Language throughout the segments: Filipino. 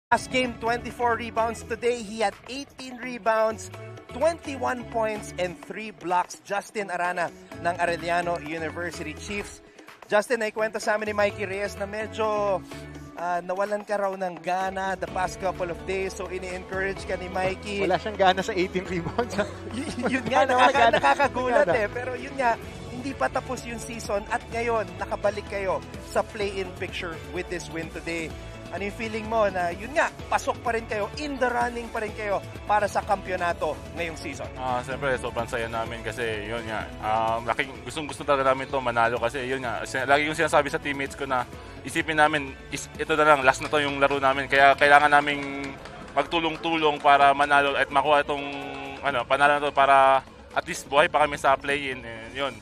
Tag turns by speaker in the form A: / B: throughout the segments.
A: Last game, 24 rebounds. Today, he had 18 rebounds, 21 points, and 3 blocks. Justin Arana ng Arellano University Chiefs. Justin, naikwento sa amin ni Mikey Reyes na medyo nawalan ka raw ng gana the past couple of days. So, ini-encourage ka ni Mikey.
B: Wala siyang gana sa 18 rebounds.
A: Yun nga, nakakagulat eh. Pero yun nga, hindi pa tapos yung season at ngayon, nakabalik kayo sa play-in picture with this win today. Ano yung feeling mo na yun nga, pasok pa rin kayo, in the running pa rin kayo para sa kampyonato ngayong season?
C: Siyempre, sobrang saya namin kasi yun nga, gustong-gusto talaga namin to manalo kasi yun nga, lagi kong sinasabi sa teammates ko na isipin namin, ito na lang, last na to yung laro namin, kaya kailangan naming magtulong-tulong para manalo at makuha itong panalo na to para at least buhay pa kami sa play-in, yun.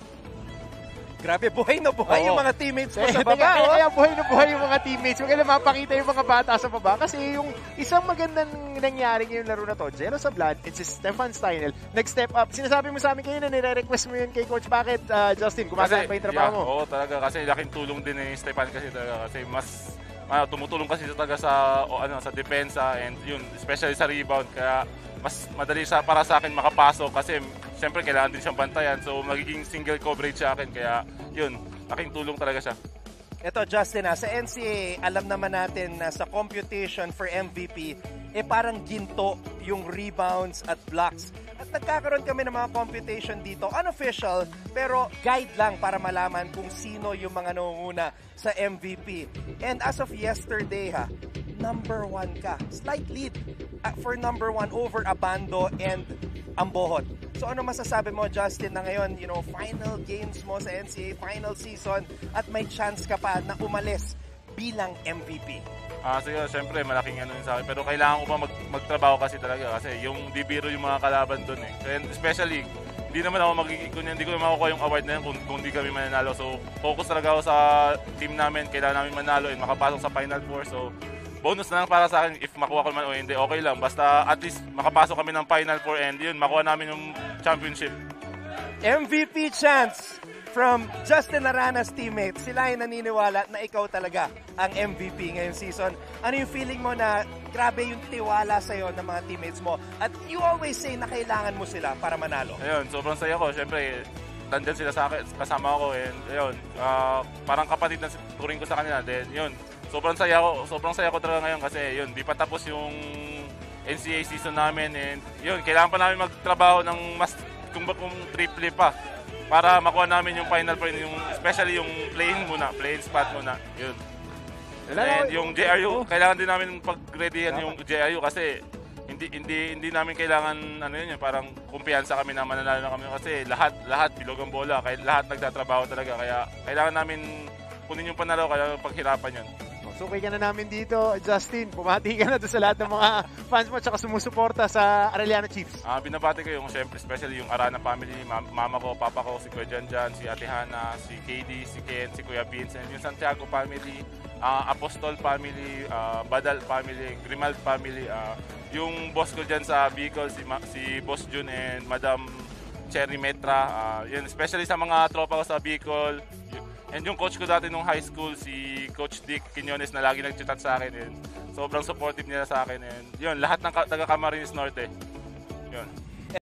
A: Grabe, buhay na buhay yung mga teammates mo sa baba.
B: Kaya buhay na buhay yung mga teammates. Maganda mapakita yung mga bata sa baba. Kasi yung isang magandang nangyari ngayong laro na to, Jello Sablan, it's Stefan Steinel, nag-step up. Sinasabi mo sa amin kayo na nire-request mo yun kay Coach. Bakit, Justin? Kumagaan pa yung trabaho mo?
C: Oo, talaga. Kasi laking tulong din ni Stefan kasi talaga. Kasi mas tumutulong kasi talaga sa depensa and yun, especially sa rebound. Kaya mas madali para sa akin makapasok kasi siyempre kailangan din siyang bantayan. So magiging single coverage sa akin. Kaya yun, laking tulong talaga siya.
A: Ito Justin, sa NCAA, alam naman natin na sa computation for MVP, parang ginto yung rebounds at blocks. At nagkakaroon kami ng mga computation dito, unofficial, pero guide lang para malaman kung sino yung mga nangunguna sa MVP. And as of yesterday, number 1 ka. Slight lead for number 1 over Abando and Ambohot. So ano masasabi mo, Justin, na ngayon, final games mo sa NCAA, final season, at may chance ka pa na umalis bilang MVP?
C: Sige, syempre, malaking sa akin. Pero kailangan ko pa magtrabaho kasi talaga. Kasi yung bibiro yung mga kalaban doon eh. And especially, hindi naman ako hindi ko makukuha yung award na yan kung hindi kami mananalo. So, focus talaga ako sa team namin. Kailangan namin manalo and makapasok sa Final Four. So, bonus na lang para sa akin if makuha ko man o hindi, okay lang. Basta at least makapasok kami ng Final Four and yun, makuha namin yung championship.
A: MVP chance from Justin Arana's teammates. Sila ay naniniwala na ikaw talaga ang MVP ngayong season. Ano yung feeling mo na grabe yung tiwala sa'yo ng mga teammates mo? At you always say na kailangan mo sila para manalo.
C: Ayun, sobrang saya ko. Siyempre, nandyan sila sa akin, kasama ko and ayun, parang kapatid na turing ko sa kanila. Then yun, sobrang saya ko talaga ngayon kasi yun, di pa tapos yung NCAA season namin and yun, kailangan pa namin magtrabaho ng mas kung triple pa para makuha namin yung Final Four, especially yung playing spot muna, yun. And yung JRU, kailangan din namin pag-readyan yung JRU kasi hindi namin kailangan parang kumpiyansa kami na mananalo na kami kasi lahat bilog ang bola, lahat nagtatrabaho talaga kaya kailangan namin kunin yung panalo kaya paghirapan yun.
B: So, okay ka na namin dito, Justin. Pumati ka na doon sa lahat ng mga fans mo at saka sumusuporta sa Arellano Chiefs.
C: Binabati ko yung, siyempre, especially yung Arana family, mama ko, papa ko, si Kuya Janjan, si Ate Hana, si KD, si Ken, si Kuya Vincent, yung Santiago family, Apostol family, Badal family, Grimal family, yung boss ko dyan sa Bicol, si Boss Jun and Madam Cherry Metra, yun, especially sa mga tropa ko sa Bicol. And yung coach ko dati nung high school, si Coach Dick Quiñones na lagi nag-chat sa akin. And sobrang supportive nila sa akin. And yun, lahat ng taga Camarines Norte. Yun.